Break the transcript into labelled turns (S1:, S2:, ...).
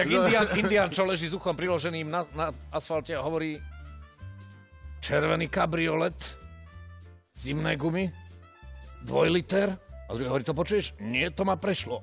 S1: Jak indián, čo leží s uchom priloženým na asfalte a hovorí červený kabriolet, zimné gumy, 2 liter. A druhý hovorí, to počuješ? Nie, to ma prešlo.